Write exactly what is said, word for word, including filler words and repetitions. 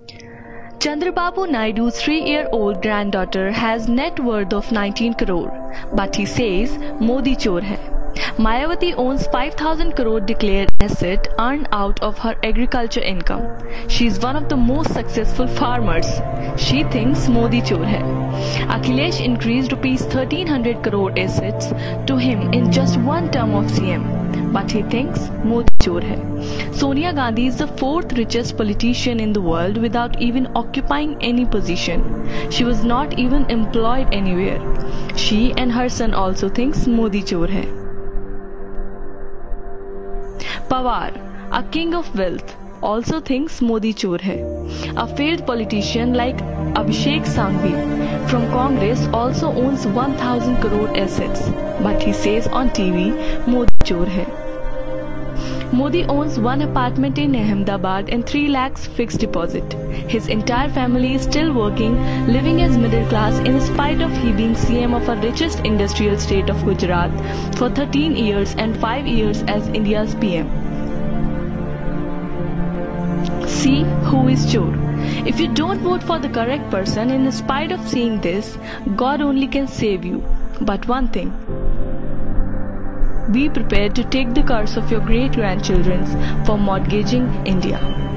Chandrababu Naidu's three-year-old granddaughter has net worth of nineteen crore, but he says Modi chor hai. Mayawati owns five thousand crore declared asset earned out of her agriculture income. She is one of the most successful farmers. She thinks Modi chor hai. Akhilesh increased rupees thirteen hundred crore assets to him in just one term of C M, but he thinks Modi chor hai. Sonia Gandhi is the fourth richest politician in the world without even occupying any position. She was not even employed anywhere. She and her son also thinks Modi chor hai. Pawar, a king of wealth, also thinks Modi chor hai. A failed politician like Abhishek Sanghvi from Congress also owns one thousand crore assets, but he says on T V Modi chor hai. Modi owns one apartment in Ahmedabad and three lakhs fixed deposit. His entire family is still working, living as middle class in spite of he being C M of the richest industrial state of Gujarat for thirteen years and five years as India's P M. See who is chor. If you don't vote for the correct person, in spite of seeing this, God only can save you. But one thing, be prepared to take the curse of your great-grandchildren for mortgaging India.